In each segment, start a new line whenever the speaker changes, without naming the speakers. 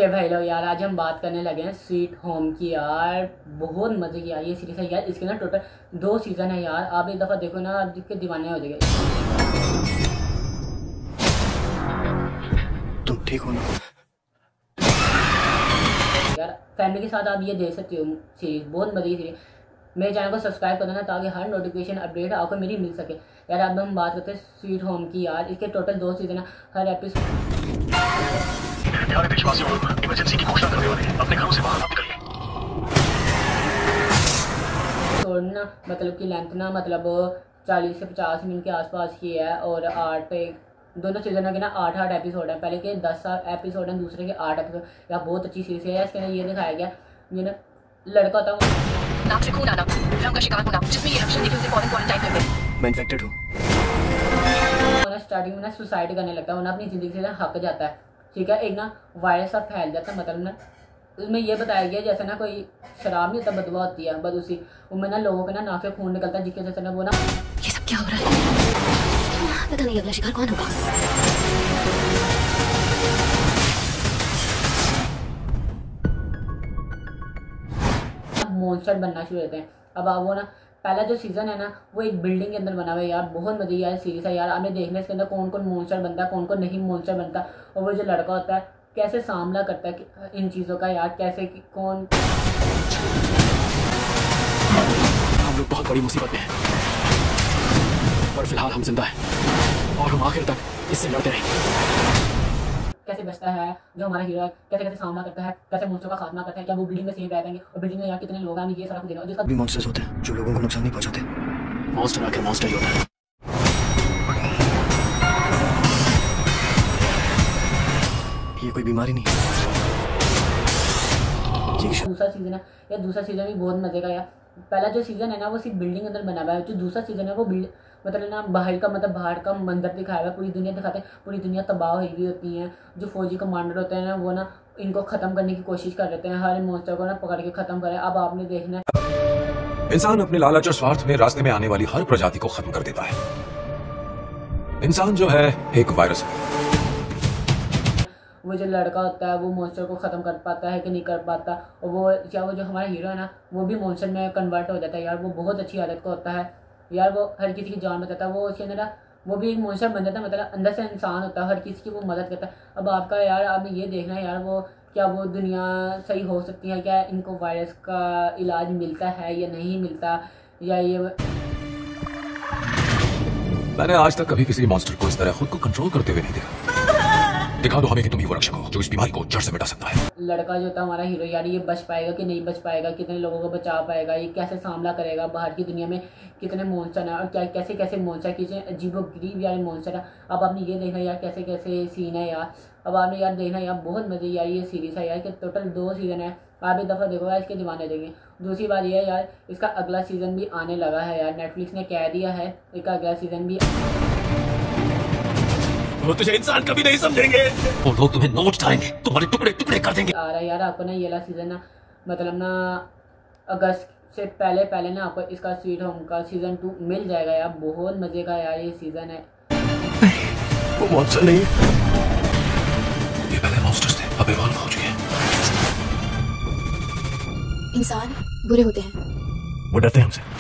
Okay भाई लोग यार, आज हम बात करने लगे हैं स्वीट होम की। यार बहुत मजे की यार ये सीरीज है यार। इसके ना टोटल 2 सीजन है यार। आप एक दफ़ा देखो ना, आप देख के दीवाने हो जाएंगे।
तुम ठीक हो ना
यार फैमिली के साथ आप ये देख सकते हो सीरीज, बहुत मजे की सीरीज। मेरे चैनल को सब्सक्राइब कर देना ताकि हर नोटिफिकेशन अपडेट आपको मेरी मिल सके। यार अब हम बात करते हैं स्वीट होम की। यार इसके टोटल 2 सीजन है। हर एपिसोड
प्यारे देशवासियों, इमरजेंसी की घोषणा करने वाले हैं, अपने घरों से बाहर मत निकलिए।
ना मतलब की लेंथ ना मतलब 40 से 50 मिनट के आसपास की है। और 8 दोनों सीजन के ना 8 एपिसोड है। पहले के 10 एपिसोड हैं, दूसरे के 8 एपिसोड। यार बहुत अच्छी सीरीज है। इसके अंदर ये दिखाया गया ये ना लड़का होता है
नाक से खून आना, भ्रम का शिकार होना, जिसमें ये लक्षण देखे उसे फौरन क्वारंटाइन कर दें।
मैं इन्फेक्टेड हूँ।
स्टार्टिंग में ना सुसाइड करने लगता है। वो ना अपनी ज़िंदगी से ना हक जाता है। ठीक है, एक ना वायरस सा फैल जाता है। मतलब ना उसमें ये बताया गया जैसे ना कोई शराब नहीं होता, बदबू होती है, बस उसी उनमें ना लोगों के ना नाक से खून निकलता है, जिसके वजह से ना वो ना
ये सब क्या हो रहा है? पता नहीं अगला शिकार कौन होगा।
मॉन्स्टर बनना शुरू होते हैं। अब आप वो ना पहला जो सीजन है ना वो एक बिल्डिंग के अंदर बना हुआ है। यार बहुत मजे यार सीरीज है। यार आपने देखना इसके अंदर कौन कौन मॉन्स्टर बनता है, कौन कौन नहीं मॉन्स्टर बनता, और वो जो लड़का होता है कैसे सामना करता है इन चीज़ों का। यार कैसे कौन
हम लोग बहुत बड़ी मुसीबत में हैं, पर फिलहाल हम जिंदा हैं और हम आखिर तक इससे लड़ते रहेंगे।
कैसे बचता है जो हमारा हीरो है, कैसे कैसे सामना करता है, कैसे मॉन्स्टर का खात्मा करता है। क्या वो बिल्डिंग में सेफ रह जाएंगे, और बिल्डिंग में यार कितने लोग हैं, हमें ये सारा कुछ देना। और जिसका
भी मॉन्स्टर्स होते हैं जो लोगों को नुकसान नहीं पहुंचाते। मॉन्स्टर आखिर मॉन्स्टर ही होता है। ये कोई बीमारी नहीं है, ये
दूसरा सीजन है। या दूसरा सीजन भी बहुत मजे का। यार पहला जो सीजन है ना वो सिर्फ बिल्डिंग के अंदर बना हुआ है। जो दूसरा सीजन है वो मतलब ना बाहर का मंजर दिखाया हुआ है। पूरी दुनिया दिखाते हैं, पूरी दुनिया तबाह हुई हुई होती है। जो फौजी कमांडर होते हैं ना वो ना इनको ख़त्म करने की कोशिश कर रहे हैं, हर मॉन्स्टर को ना पकड़ के ख़त्म करें। अब आपने देखना है
इंसान अपने लालच और स्वार्थ में रास्ते में आने वाली हर प्रजाति को खत्म कर देता है। इंसान जो है एक वायरस है।
वो जो लड़का होता है वो मॉन्स्टर को ख़त्म कर पाता है कि नहीं कर पाता, और वो क्या वो जो हमारा हीरो है ना वो भी मॉन्स्टर में कन्वर्ट हो जाता है। यार वो बहुत अच्छी आदत का होता है। यार वो हर किसी की जान बचाता है। वो उसके अंदर वो भी एक मॉन्स्टर बन जाता है, मतलब अंदर से इंसान होता है, हर किसी की वो मदद करता है। अब आपका यार आपने ये देखना है यार वो क्या वो दुनिया सही हो सकती है, क्या इनको वायरस का इलाज मिलता है या नहीं मिलता, या ये
मैंने आज तक कभी किसी मॉन्स्टर को इस तरह खुद को कंट्रोल करते हुए नहीं देखा। दिखा दो हमें कि तुम ही वो रक्षक हो जो इस बीमारी को जड़ से मिटा सकता है।
लड़का जो था हमारा हीरो, यार ये बच पाएगा कि नहीं बच पाएगा, कितने लोगों को बचा पाएगा, ये कैसे सामना करेगा बाहर की दुनिया में कितने मॉन्स्टर हैं, और क्या कैसे कैसे मॉन्स्टर किसी अजीबोगरीब यार मॉन्स्टर है। अब आपने ये देखना यार कैसे कैसे सीन है यार। अब आपने यार देखना यार बहुत मजे यार ये सीरीज है यार कि टोटल 2 सीजन है। आप एक दफ़ा देखो यार इसके दीवाने देंगे। दूसरी बात ये है यार इसका अगला सीजन भी आने लगा है। यार नेटफ्लिक्स ने कह दिया है इसका अगला सीजन भी।
वो तुझे इंसान कभी नहीं समझेंगे, वो लोग तुम्हें नोच डालेंगे, तुम्हारे टुकड़े टुकड़े कर देंगे।
आ रहा है यार आपको ना ये वाला सीजन ना मतलब ना अगस्त से पहले ना आपको इसका स्वीट होम का सीजन 2 मिल जाएगा। यार बहुत मजे का यार ये सीजन है।
वो मॉन्स्टर नहीं है,
ये पहले मॉन्स्टर्स थे, अब इवॉल्व हो चुके हैं।
इंसान बुरे होते हैं,
वो डरते हैं हमसे।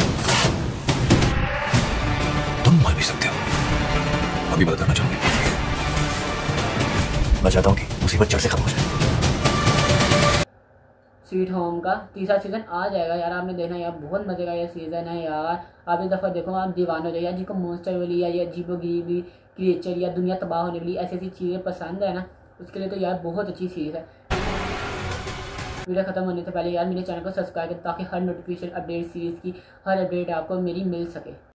तुम मर भी सकते हो। अभी मदद करना चाहोगे?
मैं चाहता हूँ कि मुसीबत जड़ से खत्म हो जाए।
स्वीट होम का तीसरा सीजन आ जाएगा। यार आपने देखना यार बहुत मजे का ये सीजन है। यार आप एक दफ़ा देखो आप दीवाने हो जाए। यार जिनको मॉन्स्टर वाली या ये अजीबोगरीब क्रिएचर या दुनिया तबाह होने वाली ऐसी ऐसी चीज़ें पसंद है ना, उसके लिए तो यार बहुत अच्छी सीरीज़ है। वीडियो ख़त्म होने से पहले यार मेरे चैनल को सब्सक्राइब करें ताकि हर नोटिफिकेशन अपडेट सीरीज़ की हर अपडेट आपको मेरी मिल सके।